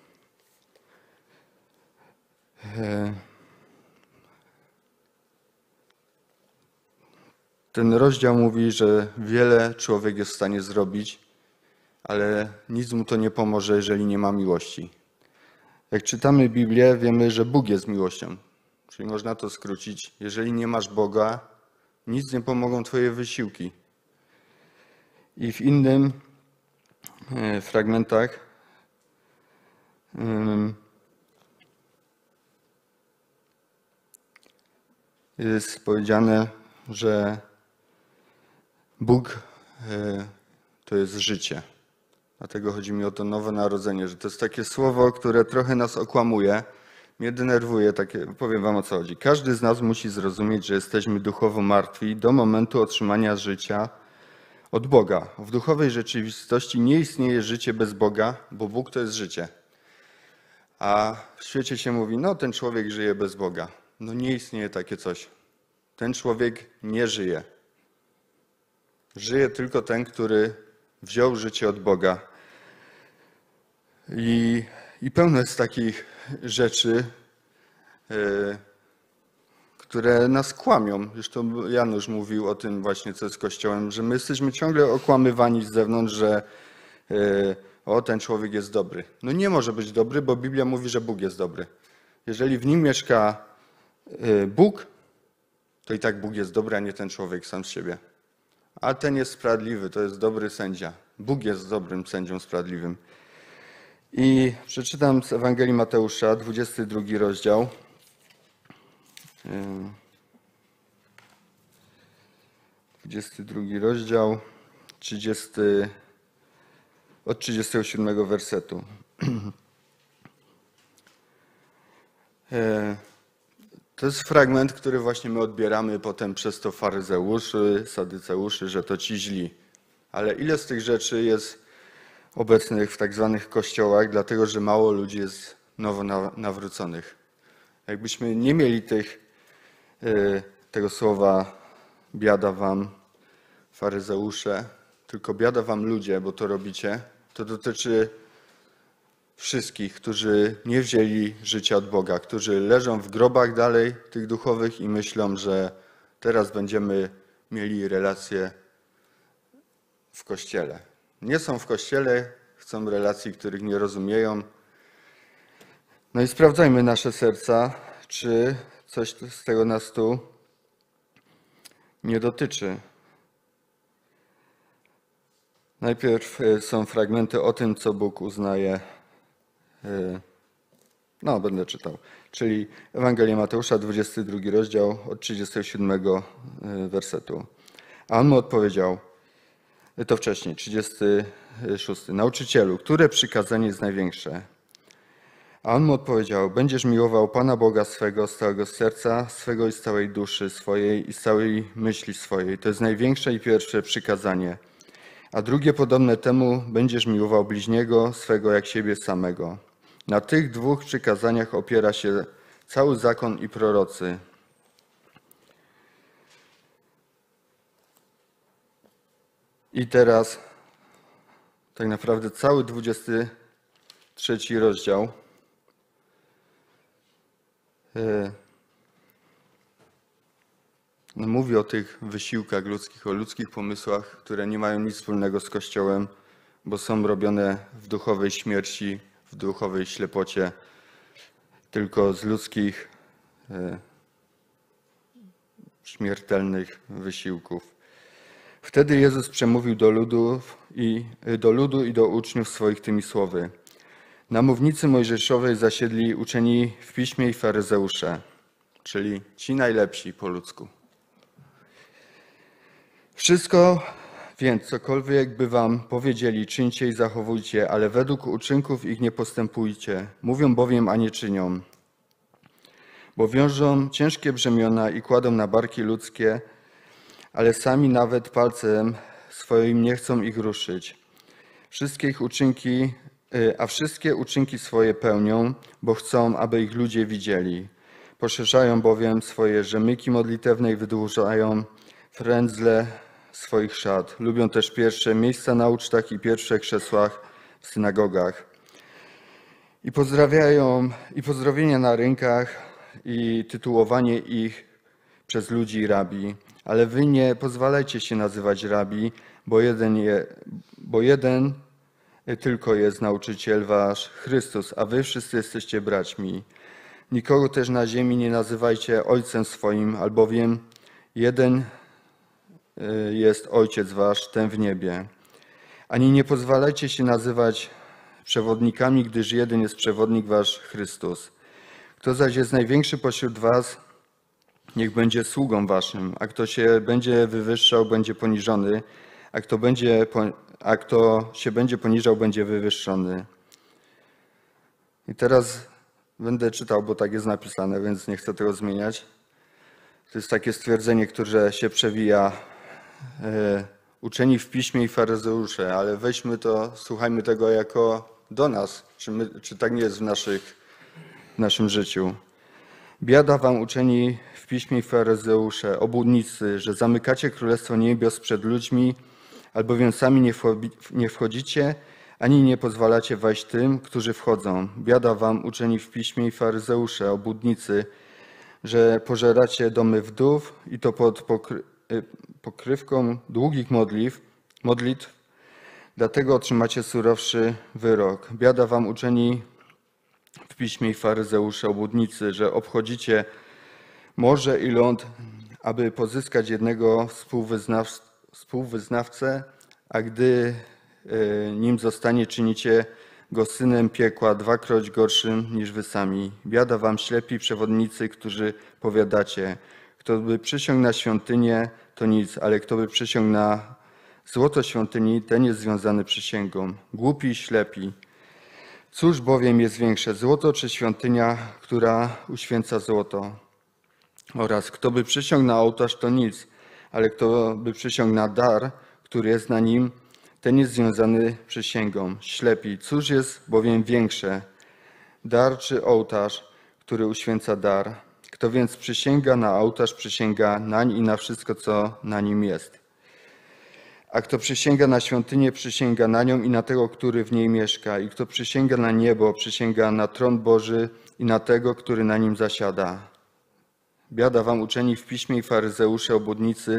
Ten rozdział mówi, że wiele człowiek jest w stanie zrobić, ale nic mu to nie pomoże, jeżeli nie ma miłości. Jak czytamy Biblię, wiemy, że Bóg jest miłością. Czyli można to skrócić. Jeżeli nie masz Boga, nic nie pomogą twoje wysiłki. I w innym fragmentach jest powiedziane, że Bóg to jest życie. Dlatego chodzi mi o to nowe narodzenie, że to jest takie słowo, które trochę nas okłamuje, mnie denerwuje, takie, powiem wam o co chodzi. Każdy z nas musi zrozumieć, że jesteśmy duchowo martwi do momentu otrzymania życia od Boga. W duchowej rzeczywistości nie istnieje życie bez Boga, bo Bóg to jest życie. A w świecie się mówi, no ten człowiek żyje bez Boga. No nie istnieje takie coś. Ten człowiek nie żyje. Żyje tylko ten, który wziął życie od Boga. I, i pełno jest takich rzeczy, yy, które nas kłamią. Zresztą Janusz mówił o tym właśnie, co jest Kościołem, że my jesteśmy ciągle okłamywani z zewnątrz, że yy, o, ten człowiek jest dobry. No nie może być dobry, bo Biblia mówi, że Bóg jest dobry. Jeżeli w nim mieszka yy, Bóg, to i tak Bóg jest dobry, a nie ten człowiek sam z siebie. A ten jest sprawiedliwy, to jest dobry sędzia. Bóg jest dobrym sędzią sprawiedliwym. I przeczytam z Ewangelii Mateusza, dwudziesty drugi rozdział. dwudziesty drugi rozdział, trzydziesty, od trzydziestego siódmego wersetu. To jest fragment, który właśnie my odbieramy potem przez to faryzeuszy, sadyceuszy, że to ci źli. Ale ile z tych rzeczy jest obecnych w tak zwanych kościołach, dlatego że mało ludzi jest nowo nawróconych. Jakbyśmy nie mieli tych, tego słowa biada wam, faryzeusze, tylko biada wam ludzie, bo to robicie, to dotyczy wszystkich, którzy nie wzięli życia od Boga, którzy leżą w grobach dalej tych duchowych i myślą, że teraz będziemy mieli relacje w Kościele. Nie są w Kościele, chcą relacji, których nie rozumieją. No i sprawdzajmy nasze serca, czy coś z tego nas tu nie dotyczy. Najpierw są fragmenty o tym, co Bóg uznaje. No, będę czytał. Czyli Ewangelia Mateusza, dwudziesty drugi rozdział, od trzydziestego siódmego wersetu. A on mu odpowiedział, to wcześniej, trzydziesty szósty. Nauczycielu, które przykazanie jest największe? A on mu odpowiedział, będziesz miłował Pana Boga swego z całego serca, swego i z całej duszy swojej i z całej myśli swojej. To jest największe i pierwsze przykazanie. A drugie podobne temu, będziesz miłował bliźniego swego jak siebie samego. Na tych dwóch przykazaniach opiera się cały zakon i prorocy. I teraz tak naprawdę cały dwudziesty trzeci rozdział no, mówi o tych wysiłkach ludzkich, o ludzkich pomysłach, które nie mają nic wspólnego z Kościołem, bo są robione w duchowej śmierci, w duchowej ślepocie, tylko z ludzkich śmiertelnych wysiłków. Wtedy Jezus przemówił do ludu i do ludu i do uczniów swoich tymi słowy. Na mównicy mojżeszowej zasiedli uczeni w piśmie i faryzeusze, czyli ci najlepsi po ludzku. Wszystko więc, cokolwiek by wam powiedzieli, czyńcie i zachowujcie, ale według uczynków ich nie postępujcie. Mówią bowiem, a nie czynią. Bo wiążą ciężkie brzemiona i kładą na barki ludzkie, ale sami nawet palcem swoim nie chcą ich ruszyć. Wszystkie ich uczynki, a wszystkie uczynki swoje pełnią, bo chcą, aby ich ludzie widzieli. Poszerzają bowiem swoje rzemyki modlitewne i wydłużają frędzle swoich szat. Lubią też pierwsze miejsca na ucztach i pierwsze krzesłach w synagogach. I pozdrawiają, i pozdrowienia na rynkach, i tytułowanie ich przez ludzi rabi. Ale wy nie pozwalajcie się nazywać rabi, bo jeden, je, bo jeden tylko jest nauczyciel wasz, Chrystus, a wy wszyscy jesteście braćmi. Nikogo też na ziemi nie nazywajcie ojcem swoim, albowiem jeden jest Ojciec wasz, ten w niebie. Ani nie pozwalajcie się nazywać przewodnikami, gdyż jeden jest przewodnik wasz, Chrystus. Kto zaś jest największy pośród was, niech będzie sługą waszym, a kto się będzie wywyższał, będzie poniżony, a kto, będzie, a kto się będzie poniżał, będzie wywyższony. I teraz będę czytał, bo tak jest napisane, więc nie chcę tego zmieniać. To jest takie stwierdzenie, które się przewija. E, uczeni w piśmie i faryzeusze, ale weźmy to, słuchajmy tego jako do nas. Czy, my, czy tak nie jest w, naszych, w naszym życiu? Biada wam uczeni w piśmie i faryzeusze, obłudnicy, że zamykacie królestwo niebios przed ludźmi, albowiem sami nie wchodzicie, ani nie pozwalacie wejść tym, którzy wchodzą. Biada wam uczeni w piśmie i faryzeusze, obłudnicy, że pożeracie domy wdów i to pod pokry pokrywką długich modlitw, modlitw, dlatego otrzymacie surowszy wyrok. Biada wam uczeni w piśmie i faryzeusze, obłudnicy, że obchodzicie morze i ląd, aby pozyskać jednego współwyznaw współwyznawcę, a gdy nim zostanie, czynicie go synem piekła, dwakroć gorszym niż wy sami. Biada wam ślepi przewodnicy, którzy powiadacie, kto by przysiągł na świątynię, to nic, ale kto by przysiągł na złoto świątyni, ten jest związany przysięgą. Głupi i ślepi. Cóż bowiem jest większe, złoto czy świątynia, która uświęca złoto? Oraz kto by przysiągł na ołtarz, to nic, ale kto by przysiągł na dar, który jest na nim, ten jest związany przysięgą. Ślepi. Cóż jest bowiem większe, dar czy ołtarz, który uświęca dar? Kto więc przysięga na ołtarz, przysięga nań i na wszystko, co na nim jest. A kto przysięga na świątynię, przysięga na nią i na tego, który w niej mieszka. I kto przysięga na niebo, przysięga na tron Boży i na tego, który na nim zasiada. Biada wam uczeni w piśmie i faryzeusze, obłudnicy,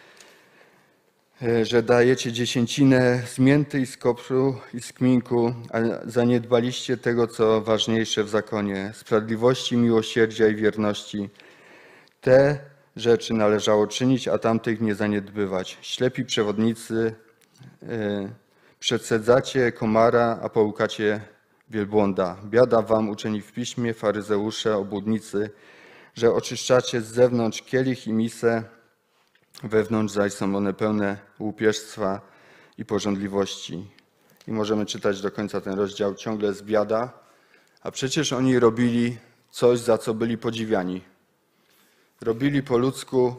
że dajecie dziesięcinę z mięty i z kopru i z kminku, a zaniedbaliście tego, co ważniejsze w zakonie, sprawiedliwości, miłosierdzia i wierności. Te rzeczy należało czynić, a tamtych nie zaniedbywać. Ślepi przewodnicy, yy, przedsedzacie komara, a połukacie wielbłąda. Biada wam uczeni w piśmie, faryzeusze, obłudnicy, że oczyszczacie z zewnątrz kielich i misę, wewnątrz zaś są one pełne łupieżstwa i pożądliwości. I możemy czytać do końca ten rozdział, ciągle jest biada, a przecież oni robili coś, za co byli podziwiani. Robili po ludzku,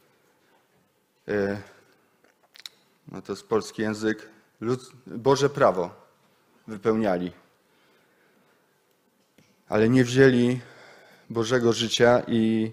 no to jest polski język, Boże prawo wypełniali. Ale nie wzięli Bożego życia i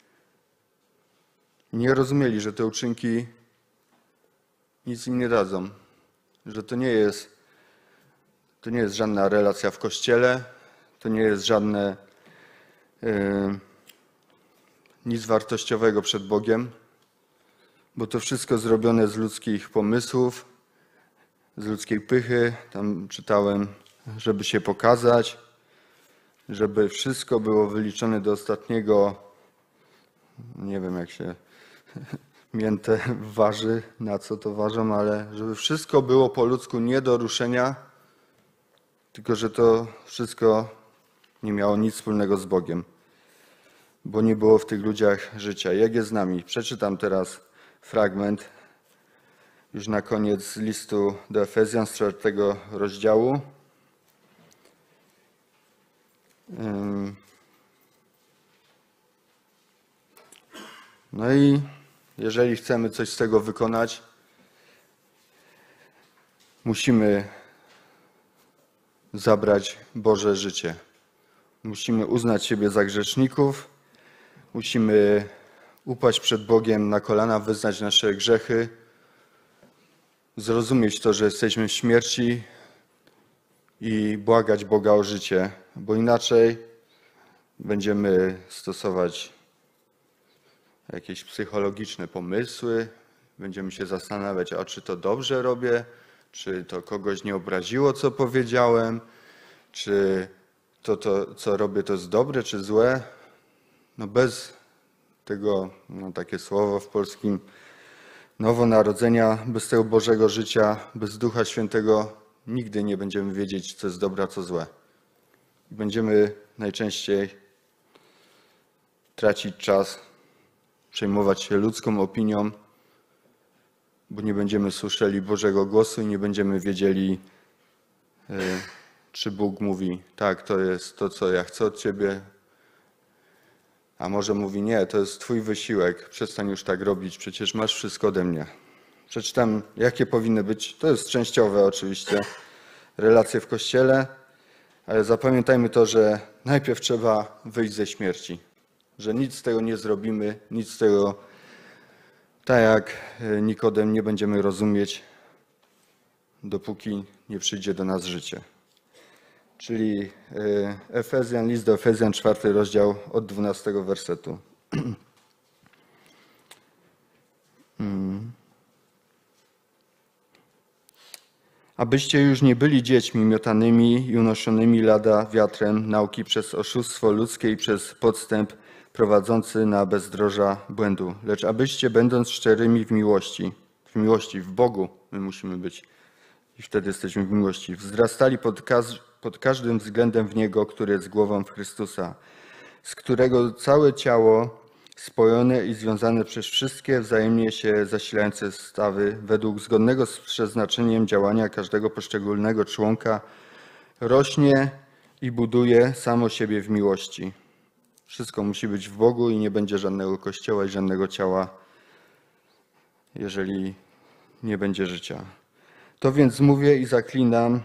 nie rozumieli, że te uczynki nic im nie dadzą. Że to nie jest, to nie jest żadna relacja w Kościele, to nie jest żadne yy, nic wartościowego przed Bogiem, bo to wszystko zrobione z ludzkich pomysłów, z ludzkiej pychy. Tam czytałem, żeby się pokazać, żeby wszystko było wyliczone do ostatniego, nie wiem jak się miętę waży, na co to ważą, ale żeby wszystko było po ludzku nie do ruszenia, tylko że to wszystko nie miało nic wspólnego z Bogiem, bo nie było w tych ludziach życia. Jak jest z nami? Przeczytam teraz fragment już na koniec listu do Efezjan z czwartego rozdziału. No i jeżeli chcemy coś z tego wykonać, musimy zabrać Boże życie. Musimy uznać siebie za grzeszników, musimy upaść przed Bogiem na kolana, wyznać nasze grzechy, zrozumieć to, że jesteśmy w śmierci i błagać Boga o życie, bo inaczej będziemy stosować jakieś psychologiczne pomysły, będziemy się zastanawiać, a czy to dobrze robię, czy to kogoś nie obraziło, co powiedziałem, czy to, to co robię, to jest dobre, czy złe. No bez tego, no takie słowo w polskim, nowonarodzenia, bez tego Bożego życia, bez Ducha Świętego nigdy nie będziemy wiedzieć, co jest dobre, a co złe. Będziemy najczęściej tracić czas, przejmować się ludzką opinią, bo nie będziemy słyszeli Bożego głosu i nie będziemy wiedzieli, czy Bóg mówi, tak, to jest to, co ja chcę od Ciebie, a może mówi, nie, to jest Twój wysiłek, przestań już tak robić, przecież masz wszystko ode mnie. Przeczytam, jakie powinny być, to jest częściowe oczywiście, relacje w Kościele, ale zapamiętajmy to, że najpierw trzeba wyjść ze śmierci, że nic z tego nie zrobimy, nic z tego, tak jak Nikodem, nie będziemy rozumieć, dopóki nie przyjdzie do nas życie. Czyli Efezjan, list do Efezjan, czwarty rozdział od dwunastego wersetu. Hmm. Abyście już nie byli dziećmi miotanymi i unoszonymi lada wiatrem nauki przez oszustwo ludzkie i przez podstęp prowadzący na bezdroża błędu, lecz abyście, będąc szczerymi w miłości, w miłości, w Bogu my musimy być i wtedy jesteśmy w miłości, wzrastali pod, kaz, pod każdym względem w Niego, który jest głową w Chrystusa, z którego całe ciało spojone i związane przez wszystkie wzajemnie się zasilające stawy według zgodnego z przeznaczeniem działania każdego poszczególnego członka rośnie i buduje samo siebie w miłości. Wszystko musi być w Bogu i nie będzie żadnego kościoła i żadnego ciała, jeżeli nie będzie życia. To więc mówię i zaklinam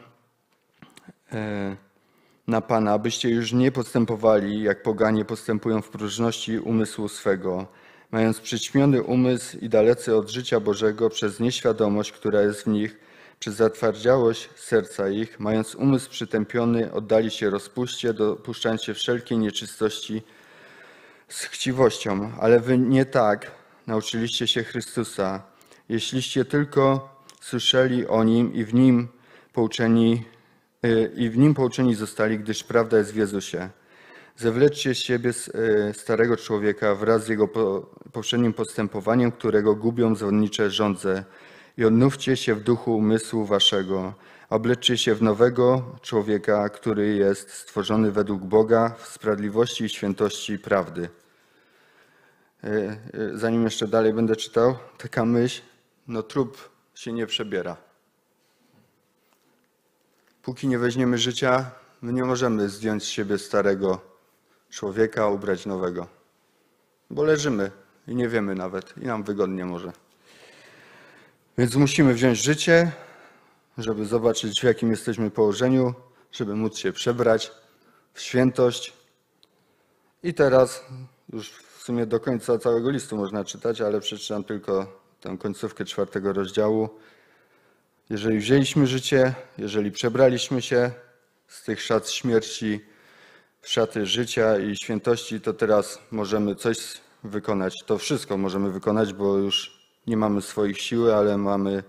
na Pana, abyście już nie postępowali, jak poganie postępują w próżności umysłu swego, mając przyćmiony umysł i dalecy od życia Bożego przez nieświadomość, która jest w nich, przez zatwardziałość serca ich, mając umysł przytępiony, oddali się rozpuście, dopuszczając się wszelkiej nieczystości z chciwością. Ale wy nie tak nauczyliście się Chrystusa, jeśliście tylko słyszeli o Nim i w Nim pouczeni i w Nim pouczeni zostali, gdyż prawda jest w Jezusie. Zewleczcie z siebie starego człowieka wraz z jego poprzednim postępowaniem, którego gubią zwodnicze żądze, i odnówcie się w duchu umysłu waszego. Obleczcie się w nowego człowieka, który jest stworzony według Boga w sprawiedliwości i świętości prawdy. Zanim jeszcze dalej będę czytał, taka myśl, no trup się nie przebiera. Póki nie weźmiemy życia, my nie możemy zdjąć z siebie starego człowieka, ubrać nowego. Bo leżymy i nie wiemy nawet, i nam wygodnie może. Więc musimy wziąć życie, żeby zobaczyć, w jakim jesteśmy położeniu, żeby móc się przebrać w świętość. I teraz, już w sumie do końca całego listu można czytać, ale przeczytam tylko tę końcówkę czwartego rozdziału. Jeżeli wzięliśmy życie, jeżeli przebraliśmy się z tych szat śmierci w szaty życia i świętości, to teraz możemy coś wykonać. To wszystko możemy wykonać, bo już nie mamy swoich sił, ale mamy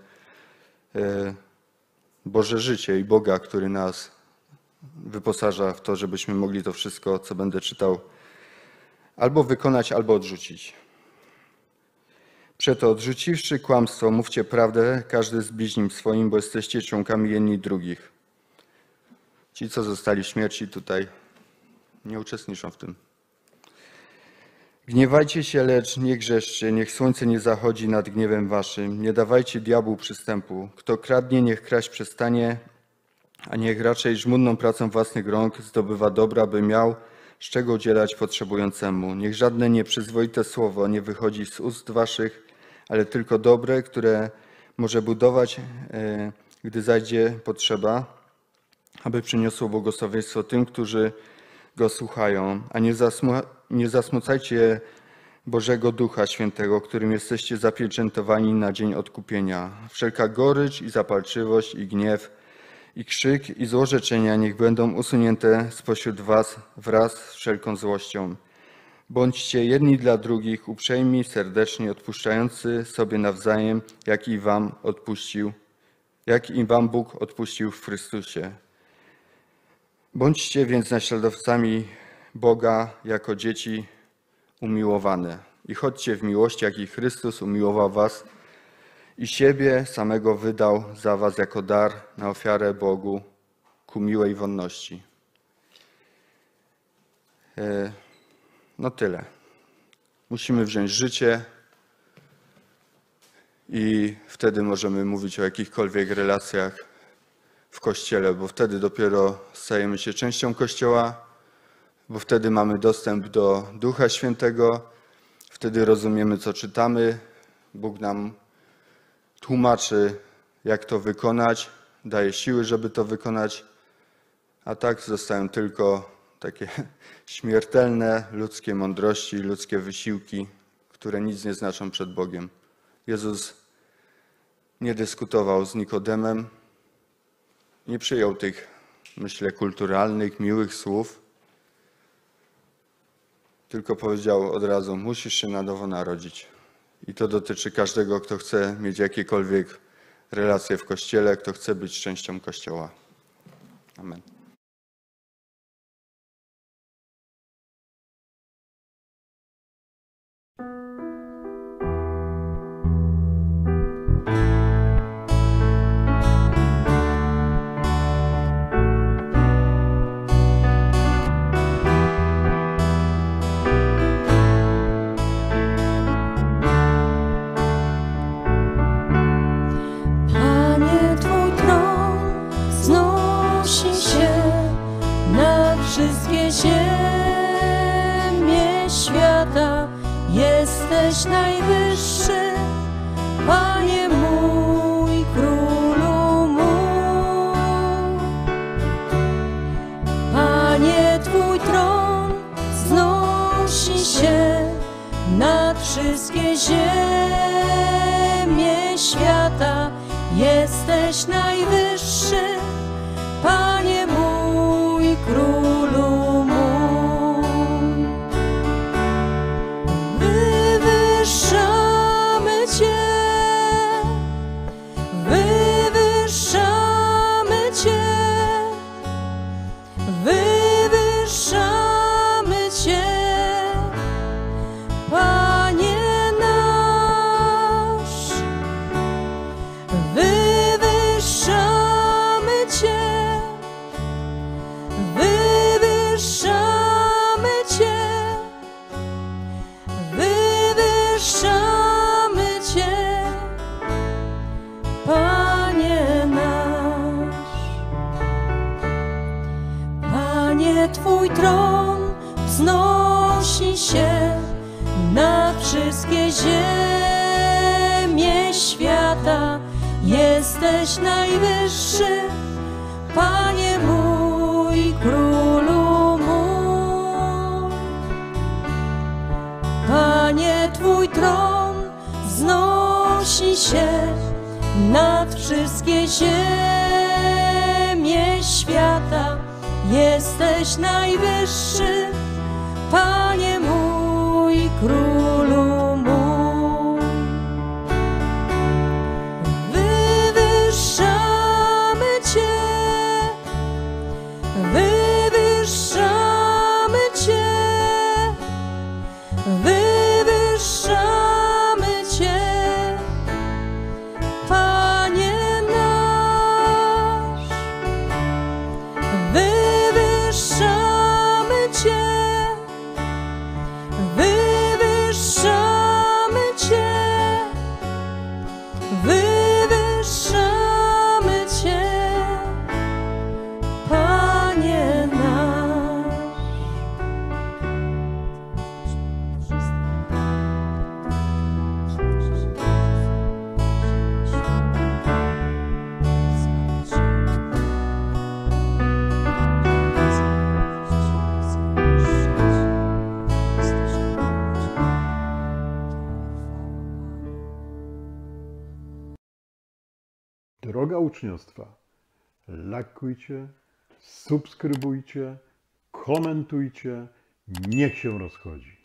Boże życie i Boga, który nas wyposaża w to, żebyśmy mogli to wszystko, co będę czytał, albo wykonać, albo odrzucić. Przeto odrzuciwszy kłamstwo, mówcie prawdę, każdy z bliźnim swoim, bo jesteście członkami jedni drugich. Ci, co zostali w śmierci tutaj, nie uczestniczą w tym. Gniewajcie się, lecz nie grzeszcie, niech słońce nie zachodzi nad gniewem waszym. Nie dawajcie diabłu przystępu. Kto kradnie, niech kraść przestanie, a niech raczej żmudną pracą własnych rąk zdobywa dobra, by miał z czego udzielać potrzebującemu. Niech żadne nieprzyzwoite słowo nie wychodzi z ust waszych, ale tylko dobre, które może budować, gdy zajdzie potrzeba, aby przyniosło błogosławieństwo tym, którzy go słuchają. A nie, zasmu nie zasmucajcie Bożego Ducha Świętego, którym jesteście zapieczętowani na dzień odkupienia. Wszelka gorycz i zapalczywość i gniew i krzyk i złorzeczenia niech będą usunięte spośród was wraz z wszelką złością. Bądźcie jedni dla drugich uprzejmi, serdeczni, odpuszczający sobie nawzajem, jak i wam odpuścił, jak i wam Bóg odpuścił w Chrystusie. Bądźcie więc naśladowcami Boga jako dzieci umiłowane i chodźcie w miłości, jak i Chrystus umiłował was i siebie samego wydał za was jako dar na ofiarę Bogu ku miłej wonności. No tyle. Musimy wziąć życie i wtedy możemy mówić o jakichkolwiek relacjach w Kościele, bo wtedy dopiero stajemy się częścią Kościoła, bo wtedy mamy dostęp do Ducha Świętego, wtedy rozumiemy, co czytamy. Bóg nam tłumaczy, jak to wykonać, daje siły, żeby to wykonać, a tak zostają tylko takie śmiertelne ludzkie mądrości, ludzkie wysiłki, które nic nie znaczą przed Bogiem. Jezus nie dyskutował z Nikodemem, nie przyjął tych, myślę, kulturalnych, miłych słów, tylko powiedział od razu, musisz się na nowo narodzić. I to dotyczy każdego, kto chce mieć jakiekolwiek relacje w Kościele, kto chce być częścią Kościoła. Amen. Jesteś najwyższy, Panie mój, Królu mój. Panie, Twój tron wznosi się nad wszystkie ziemie świata. Jesteś najwyższy, Panie mój, Królu mój. Wywyższamy Cię, wywyższamy Cię, wywyższamy Cię, Panie nasz. Wywyższamy Cię, wywyższamy Cię, wywyższamy Cię, Panie nasz. Panie, Twój tron wznosi się nad wszystkie ziemie świata. Jesteś najwyższy, Panie mój, Królu mój. Panie, Twój tron wznosi się nad wszystkie ziemie świata. Jesteś najwyższy, Panie mój, Królu mój. Wywyższamy Cię, wywyższamy Cię, wywyższamy Cię, Panie nasz. Wywyższamy Cię, Droga uczniostwa. Lajkujcie, subskrybujcie, komentujcie. Niech się rozchodzi.